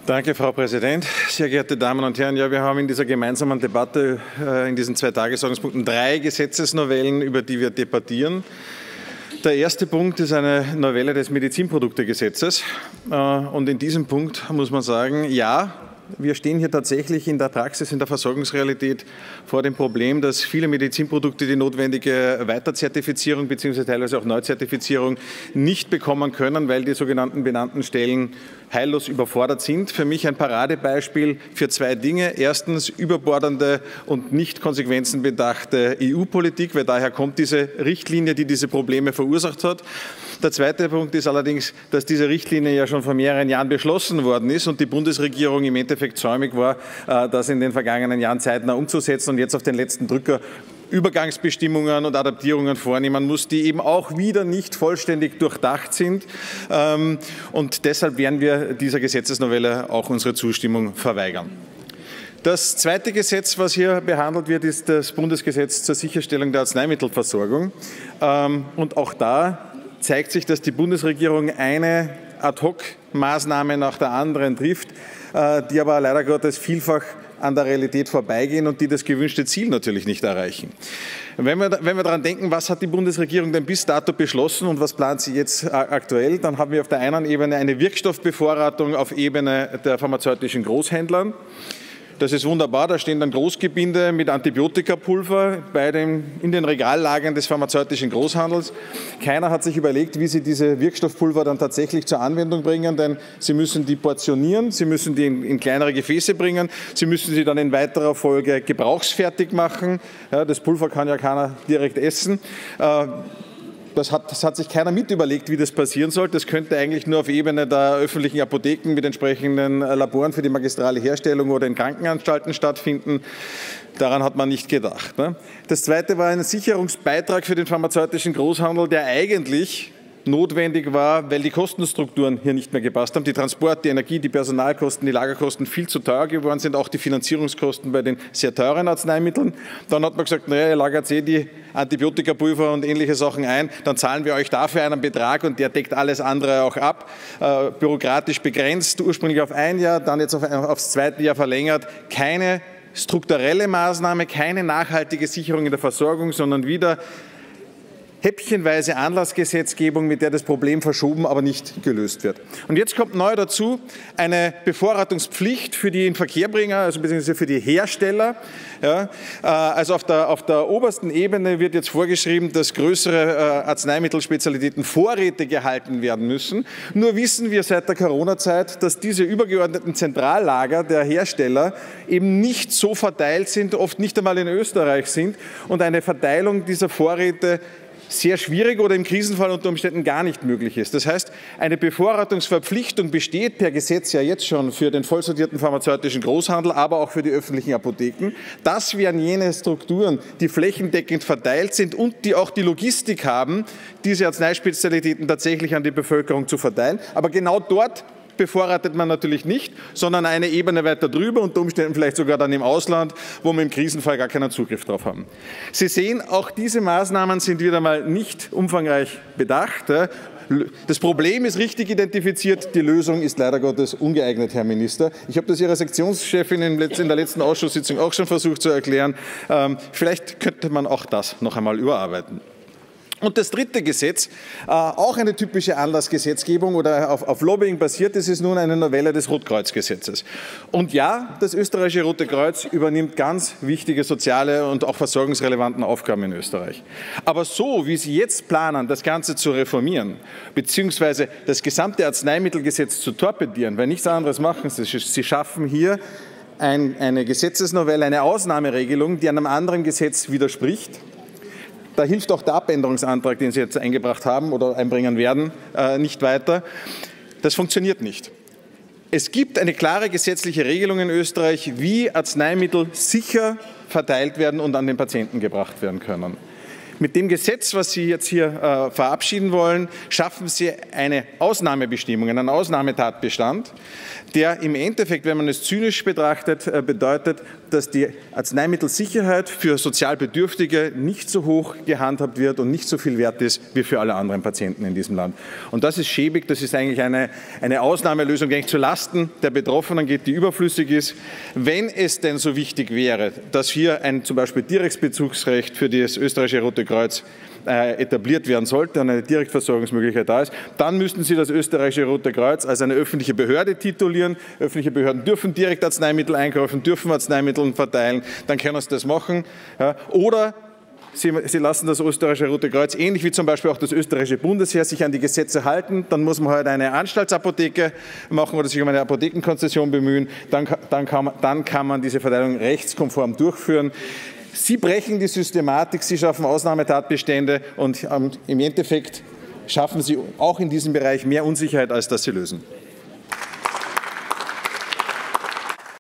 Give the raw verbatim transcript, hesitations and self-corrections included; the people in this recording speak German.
Danke, Frau Präsident. Sehr geehrte Damen und Herren, ja, wir haben in dieser gemeinsamen Debatte äh, in diesen zwei Tagesordnungspunkten drei Gesetzesnovellen, über die wir debattieren. Der erste Punkt ist eine Novelle des Medizinproduktegesetzes. Äh, und in diesem Punkt muss man sagen, ja, wir stehen hier tatsächlich in der Praxis, in der Versorgungsrealität vor dem Problem, dass viele Medizinprodukte die notwendige Weiterzertifizierung bzw. teilweise auch Neuzertifizierung nicht bekommen können, weil die sogenannten benannten Stellen heillos überfordert sind. Für mich ein Paradebeispiel für zwei Dinge. Erstens überbordende und nicht konsequenzenbedachte E U-Politik, weil daher kommt diese Richtlinie, die diese Probleme verursacht hat. Der zweite Punkt ist allerdings, dass diese Richtlinie ja schon vor mehreren Jahren beschlossen worden ist und die Bundesregierung im Endeffekt säumig war, das in den vergangenen Jahren zeitnah umzusetzen und jetzt auf den letzten Drücker Übergangsbestimmungen und Adaptierungen vornehmen muss, die eben auch wieder nicht vollständig durchdacht sind. Und deshalb werden wir dieser Gesetzesnovelle auch unsere Zustimmung verweigern. Das zweite Gesetz, was hier behandelt wird, ist das Bundesgesetz zur Sicherstellung der Arzneimittelversorgung. Und auch da zeigt sich, dass die Bundesregierung eine Ad-hoc-Maßnahme nach der anderen trifft, die aber leider Gottes vielfach an der Realität vorbeigehen und die das gewünschte Ziel natürlich nicht erreichen. Wenn wir, wenn wir daran denken, was hat die Bundesregierung denn bis dato beschlossen und was plant sie jetzt aktuell, dann haben wir auf der einen Ebene eine Wirkstoffbevorratung auf Ebene der pharmazeutischen Großhändler. Das ist wunderbar, da stehen dann Großgebinde mit Antibiotikapulver bei den, in den Regallagern des pharmazeutischen Großhandels. Keiner hat sich überlegt, wie sie diese Wirkstoffpulver dann tatsächlich zur Anwendung bringen, denn sie müssen die portionieren, sie müssen die in, in kleinere Gefäße bringen, sie müssen sie dann in weiterer Folge gebrauchsfertig machen. Ja, das Pulver kann ja keiner direkt essen. Äh, Das hat, das hat sich keiner mit überlegt, wie das passieren soll. Das könnte eigentlich nur auf Ebene der öffentlichen Apotheken mit entsprechenden Laboren für die magistrale Herstellung oder in Krankenanstalten stattfinden. Daran hat man nicht gedacht. Das Zweite war ein Sicherungsbeitrag für den pharmazeutischen Großhandel, der eigentlich notwendig war, weil die Kostenstrukturen hier nicht mehr gepasst haben. Die Transport-, die Energie-, die Personalkosten, die Lagerkosten viel zu teuer geworden sind, auch die Finanzierungskosten bei den sehr teuren Arzneimitteln. Dann hat man gesagt, naja, ihr lagert eh die Antibiotikapulver und ähnliche Sachen ein, dann zahlen wir euch dafür einen Betrag und der deckt alles andere auch ab. Äh, bürokratisch begrenzt, ursprünglich auf ein Jahr, dann jetzt auf, aufs zweite Jahr verlängert. Keine strukturelle Maßnahme, keine nachhaltige Sicherung in der Versorgung, sondern wieder häppchenweise Anlassgesetzgebung, mit der das Problem verschoben, aber nicht gelöst wird. Und jetzt kommt neu dazu eine Bevorratungspflicht für die Inverkehrbringer, also beziehungsweise für die Hersteller. Ja, also auf der, auf der obersten Ebene wird jetzt vorgeschrieben, dass größere Arzneimittelspezialitäten Vorräte gehalten werden müssen. Nur wissen wir seit der Corona-Zeit, dass diese übergeordneten Zentrallager der Hersteller eben nicht so verteilt sind, oft nicht einmal in Österreich sind und eine Verteilung dieser Vorräte sehr schwierig oder im Krisenfall unter Umständen gar nicht möglich ist. Das heißt, eine Bevorratungsverpflichtung besteht per Gesetz ja jetzt schon für den vollsortierten pharmazeutischen Großhandel, aber auch für die öffentlichen Apotheken. Das wären jene Strukturen, die flächendeckend verteilt sind und die auch die Logistik haben, diese Arzneispezialitäten tatsächlich an die Bevölkerung zu verteilen. Aber genau dort bevorratet man natürlich nicht, sondern eine Ebene weiter drüber, unter Umständen vielleicht sogar dann im Ausland, wo wir im Krisenfall gar keinen Zugriff drauf haben. Sie sehen, auch diese Maßnahmen sind wieder mal nicht umfangreich bedacht. Das Problem ist richtig identifiziert, die Lösung ist leider Gottes ungeeignet, Herr Minister. Ich habe das Ihrer Sektionschefin in der letzten Ausschusssitzung auch schon versucht zu erklären. Vielleicht könnte man auch das noch einmal überarbeiten. Und das dritte Gesetz, äh, auch eine typische Anlassgesetzgebung oder auf, auf Lobbying basiert, das ist nun eine Novelle des Rotkreuzgesetzes. Und ja, das österreichische Rote Kreuz übernimmt ganz wichtige soziale und auch versorgungsrelevanten Aufgaben in Österreich. Aber so, wie Sie jetzt planen, das Ganze zu reformieren, beziehungsweise das gesamte Arzneimittelgesetz zu torpedieren, weil nichts anderes machen Sie, Sie schaffen hier ein, eine Gesetzesnovelle, eine Ausnahmeregelung, die einem anderen Gesetz widerspricht. Da hilft auch der Abänderungsantrag, den Sie jetzt eingebracht haben oder einbringen werden, nicht weiter. Das funktioniert nicht. Es gibt eine klare gesetzliche Regelung in Österreich, wie Arzneimittel sicher verteilt werden und an den Patienten gebracht werden können. Mit dem Gesetz, was Sie jetzt hier äh, verabschieden wollen, schaffen Sie eine Ausnahmebestimmung, einen Ausnahmetatbestand, der im Endeffekt, wenn man es zynisch betrachtet, äh, bedeutet, dass die Arzneimittelsicherheit für sozial Bedürftige nicht so hoch gehandhabt wird und nicht so viel wert ist wie für alle anderen Patienten in diesem Land. Und das ist schäbig, das ist eigentlich eine, eine Ausnahmelösung, die eigentlich zu Lasten der Betroffenen geht, die überflüssig ist. Wenn es denn so wichtig wäre, dass hier ein zum Beispiel Direktbezugsrecht für das österreichische Rote Kreuz äh, etabliert werden sollte und eine Direktversorgungsmöglichkeit da ist, dann müssten Sie das österreichische Rote Kreuz als eine öffentliche Behörde titulieren. Öffentliche Behörden dürfen direkt Arzneimittel einkaufen, dürfen Arzneimittel verteilen, dann können Sie das machen. Ja. Oder Sie, Sie lassen das österreichische Rote Kreuz, ähnlich wie zum Beispiel auch das österreichische Bundesheer, sich an die Gesetze halten. Dann muss man halt eine Anstaltsapotheke machen oder sich um eine Apothekenkonzession bemühen. Dann, dann, kann man, dann kann man diese Verteilung rechtskonform durchführen. Sie brechen die Systematik, Sie schaffen Ausnahmetatbestände und ähm, im Endeffekt schaffen Sie auch in diesem Bereich mehr Unsicherheit, als dass Sie lösen.